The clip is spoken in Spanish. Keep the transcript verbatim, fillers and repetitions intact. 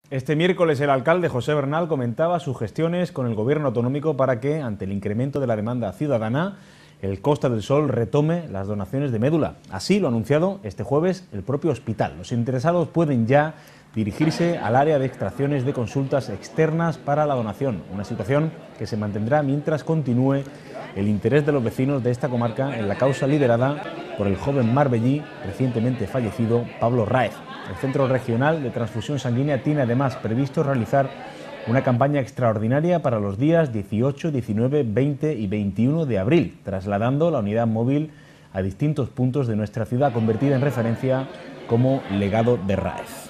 Este miércoles el alcalde José Bernal comentaba sus gestiones con el gobierno autonómico para que, ante el incremento de la demanda ciudadana, el Costa del Sol retome las donaciones de médula. Así lo ha anunciado este jueves el propio hospital. Los interesados pueden ya dirigirse al área de extracciones de consultas externas para la donación, una situación que se mantendrá mientras continúe el interés de los vecinos de esta comarca en la causa liderada por el joven marbellí recientemente fallecido Pablo Raez. El Centro Regional de Transfusión Sanguínea tiene además previsto realizar una campaña extraordinaria para los días dieciocho, diecinueve, veinte y veintiuno de abril, trasladando la unidad móvil a distintos puntos de nuestra ciudad, convertida en referencia como legado de Raez.